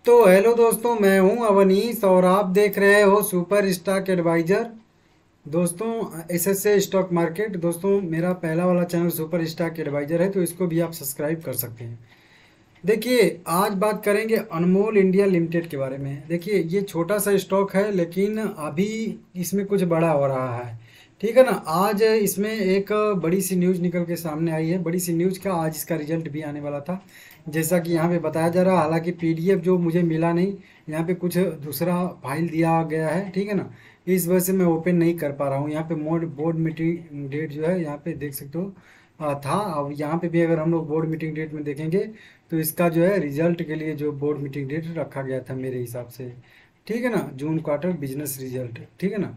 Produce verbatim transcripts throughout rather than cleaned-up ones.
तो हेलो दोस्तों, मैं हूं अवनीश और आप देख रहे हो सुपर स्टॉक एडवाइजर। दोस्तों, एसएसए स्टॉक मार्केट। दोस्तों, मेरा पहला वाला चैनल सुपर स्टॉक एडवाइजर है, तो इसको भी आप सब्सक्राइब कर सकते हैं। देखिए, आज बात करेंगे अनमोल इंडिया लिमिटेड के बारे में। देखिए, ये छोटा सा स्टॉक है, लेकिन अभी इसमें कुछ बड़ा हो रहा है। ठीक है ना। आज इसमें एक बड़ी सी न्यूज़ निकल के सामने आई है। बड़ी सी न्यूज़ का आज इसका रिजल्ट भी आने वाला था, जैसा कि यहाँ पे बताया जा रहा है। हालांकि पीडीएफ जो मुझे मिला नहीं, यहाँ पे कुछ दूसरा फाइल दिया गया है। ठीक है ना। इस वजह से मैं ओपन नहीं कर पा रहा हूँ। यहाँ पे मोड बोर्ड मीटिंग डेट जो है यहाँ पे देख सकते हो आ, था। अब यहाँ पे भी अगर हम लोग बोर्ड मीटिंग डेट में देखेंगे तो इसका जो है रिजल्ट के लिए जो बोर्ड मीटिंग डेट रखा गया था मेरे हिसाब से। ठीक है ना। जून क्वार्टर बिजनेस रिजल्ट। ठीक है ना।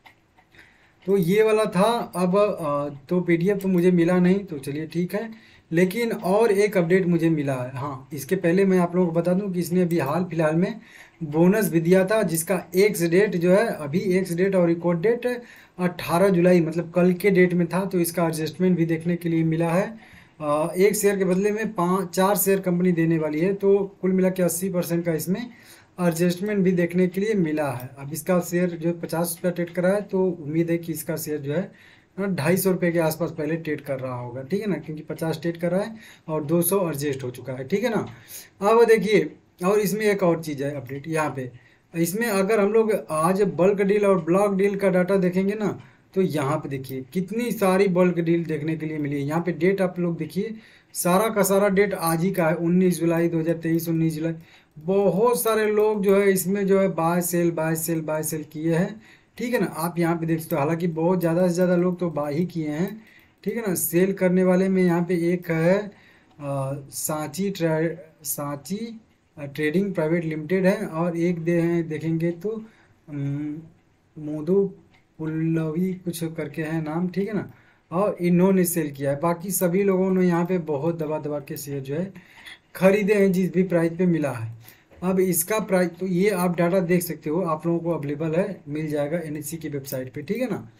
तो ये वाला था। अब अ, तो पीडीएफ तो मुझे मिला नहीं, तो चलिए ठीक है। लेकिन और एक अपडेट मुझे मिला है। हाँ, इसके पहले मैं आप लोगों को बता दूं कि इसने अभी हाल फिलहाल में बोनस भी दिया था, जिसका एक्स डेट जो है, अभी एक्स डेट और रिकॉर्ड डेट अट्ठारह जुलाई मतलब कल के डेट में था। तो इसका एडजस्टमेंट भी देखने के लिए मिला है। अ, एक शेयर के बदले में पाँच चार शेयर कंपनी देने वाली है, तो कुल मिला के अस्सी परसेंट का इसमें एडजस्टमेंट भी देखने के लिए मिला है। अब इसका शेयर जो पचास रुपया ट्रेड कर रहा है, तो उम्मीद है कि इसका शेयर जो है ढाई सौ रुपये के आसपास पहले ट्रेड कर रहा होगा। ठीक है ना, क्योंकि पचास ट्रेड कर रहा है और दो सौ एडजस्ट हो चुका है। ठीक है ना। अब देखिए, और इसमें एक और चीज़ है अपडेट यहाँ पे। इसमें अगर हम लोग आज बल्क डील और ब्लॉक डील का डाटा देखेंगे ना, तो यहाँ पे देखिए कितनी सारी बल्क डील देखने के लिए मिली है। यहाँ पे डेट आप लोग देखिए, सारा का सारा डेट आज ही का है, उन्नीस जुलाई दो हज़ार तेईस। उन्नीस जुलाई बहुत सारे लोग जो है इसमें जो है buy sell buy sell buy sell किए हैं। ठीक है ना। आप यहाँ पे देख सकते हो, हालांकि बहुत ज़्यादा से ज़्यादा लोग तो बाय ही किए हैं। ठीक है ना। सेल करने वाले में यहाँ पे एक है अ, सांची ट्रे सांची ट्रेडिंग प्राइवेट लिमिटेड है, और एक दे हैं देखेंगे तो अम, मोदू पुल्लवी कुछ करके है नाम। ठीक है ना। और इन्होंने सेल किया है। बाकी सभी लोगों ने यहाँ पे बहुत दबा दबा के शेयर जो है खरीदे हैं, जिस भी प्राइस पे मिला है। अब इसका प्राइस तो ये आप डाटा देख सकते हो, आप लोगों को अवेलेबल है, मिल जाएगा एनएससी की वेबसाइट पे। ठीक है ना।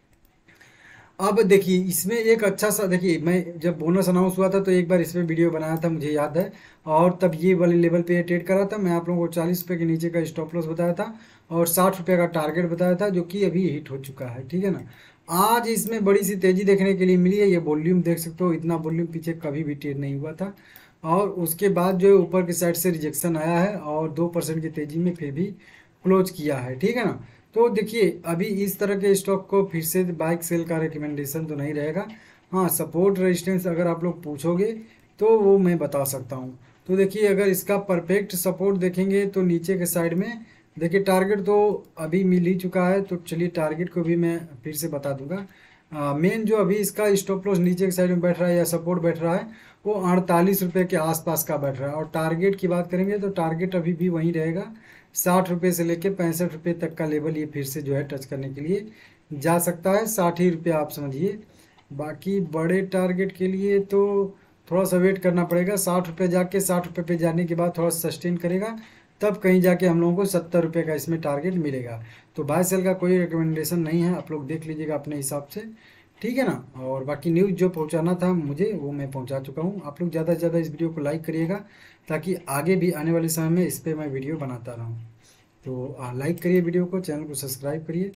अब देखिए, इसमें एक अच्छा सा, देखिए मैं जब बोनस अनाउंस हुआ था तो एक बार इसमें वीडियो बनाया था, मुझे याद है। और तब ये वाले लेवल पे ट्रेड करा था। मैं आप लोगों को चालीस रुपये के नीचे का स्टॉप लॉस बताया था और साठ रुपये का टारगेट बताया था, जो कि अभी हिट हो चुका है। ठीक है ना। आज इसमें बड़ी सी तेज़ी देखने के लिए मिली है। ये वॉल्यूम देख सकते हो, इतना वॉल्यूम पीछे कभी भी ट्रेड नहीं हुआ था। और उसके बाद जो है ऊपर की साइड से रिजेक्शन आया है, और दो परसेंट की तेज़ी में फिर भी क्लोज किया है। ठीक है ना। तो देखिए, अभी इस तरह के स्टॉक को फिर से बाइक सेल का रिकमेंडेशन तो नहीं रहेगा। हाँ, सपोर्ट रेजिस्टेंस अगर आप लोग पूछोगे तो वो मैं बता सकता हूँ। तो देखिए, अगर इसका परफेक्ट सपोर्ट देखेंगे तो नीचे के साइड में देखिए, टारगेट तो अभी मिल ही चुका है। तो चलिए, टारगेट को भी मैं फिर से बता दूंगा। मेन जो अभी इसका स्टॉप लॉस नीचे के साइड में बैठ रहा है या सपोर्ट बैठ रहा है, वो अड़तालीस रुपये के आसपास का बैठ रहा है। और टारगेट की बात करेंगे तो टारगेट अभी भी वहीं रहेगा, साठ रुपये से लेके पैंसठ रुपये तक का लेवल ये फिर से जो है टच करने के लिए जा सकता है। साठ ही रुपये आप समझिए। बाकी बड़े टारगेट के लिए तो थोड़ा सा वेट करना पड़ेगा। साठ रुपये जाके साठ रुपये पे जाने के बाद थोड़ा सस्टेन करेगा, तब कहीं जाके हम लोगों को सत्तर रुपये का इसमें टारगेट मिलेगा। तो बाय सेल का कोई रिकमेंडेशन नहीं है, आप लोग देख लीजिएगा अपने हिसाब से। ठीक है ना। और बाकी न्यूज़ जो पहुंचाना था मुझे, वो मैं पहुंचा चुका हूं। आप लोग ज़्यादा से ज़्यादा इस वीडियो को लाइक करिएगा, ताकि आगे भी आने वाले समय में इस पर मैं वीडियो बनाता रहूं। तो लाइक करिए वीडियो को, चैनल को सब्सक्राइब करिए।